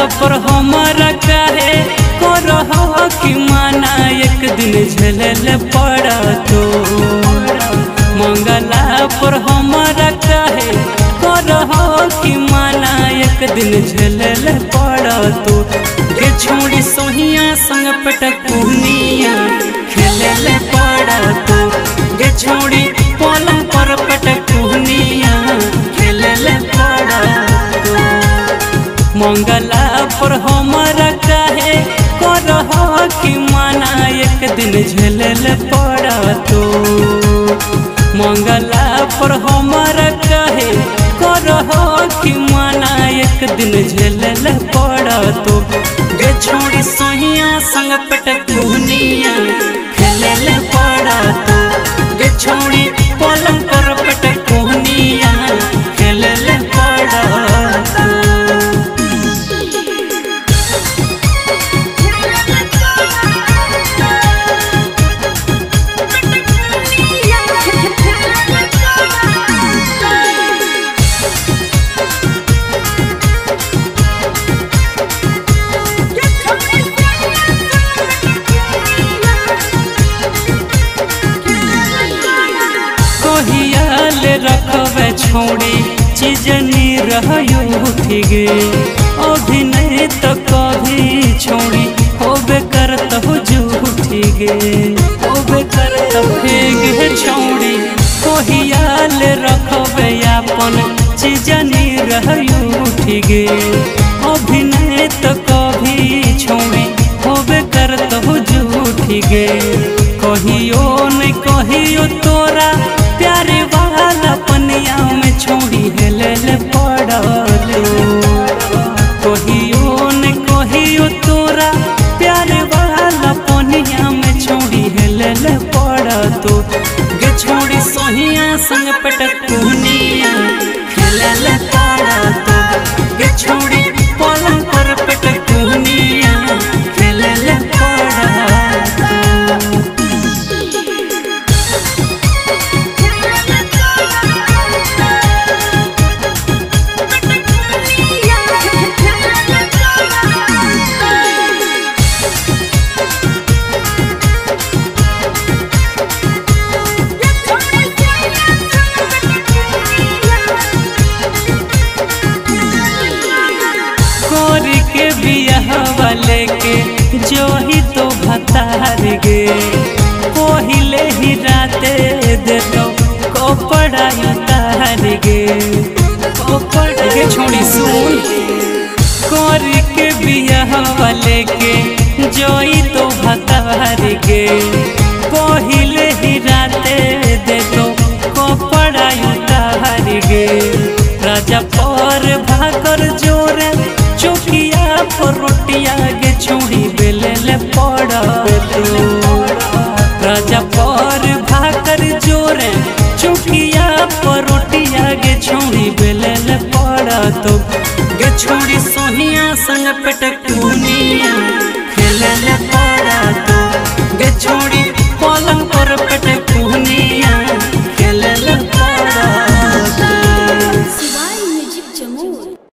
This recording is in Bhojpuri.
पर हमारा काहे करह कि माना एक दिन झेले पड़ा तो मंगला पर हमारा काहे करह कि माना एक दिन झेले पड़ा तो के छोड़ी सोहिया संग पटकुनिया खेले पड़ा तो के छोड़ी पलंग पर पटकुनिया खेले पड़ा तो मंगला पर हमारा काहे करह कि माना एक दिन झेले पड़ा तो मंगला पर हमारा काहे करह कि माना एक दिन झेले पड़ा तो गे छोड़ी सोहिया संग पटकुनिया खेले पड़ा तो गे छोड़ी पलंग पर पटकुनिया खेले पड़ा तो रखबे छोड़ी चीजनी रही गे अभिनय तो कभी छोड़ी होबे करत हो झूठी गे होबे करत गे छोड़ी कोहियाल रखबे अपन चीजनी रही गे अभिनय तो कभी छोड़ी होबे करत हो झूठी गे कहियो नहीं कहियो तोरा प्यारे वाला पनिया में छोड़ी हेले पड़ल कहियो न कहियो तोरा प्यारे वाला पनिया में छोड़ी हेले पड़ तो गे छोड़ी सोहिया संग पटकुनिया खेले पड़ा तो गे छोड़ी पलंग पर पटकुनिया खेले पड़ा के बियाह वाले के जो ही तो भतार गे पहिले ही राते दे तो कपड़ा उतार गे कपड़ा के छोड़ी सुन कर के बियाह वाले के जो ही तो भतार गे पहिले ही राते दे तो कपड़ा उतार गे राजा पर भाकर जोरे चौकिया पर रोटिया गे छोड़ी बेले पड़ा तो राजा पर भाकर जोरे चौकिया पर रोटिया गे छोड़ी बेले पड़ा तो गे छोड़ी सोहिया संग पटकुनिया खेले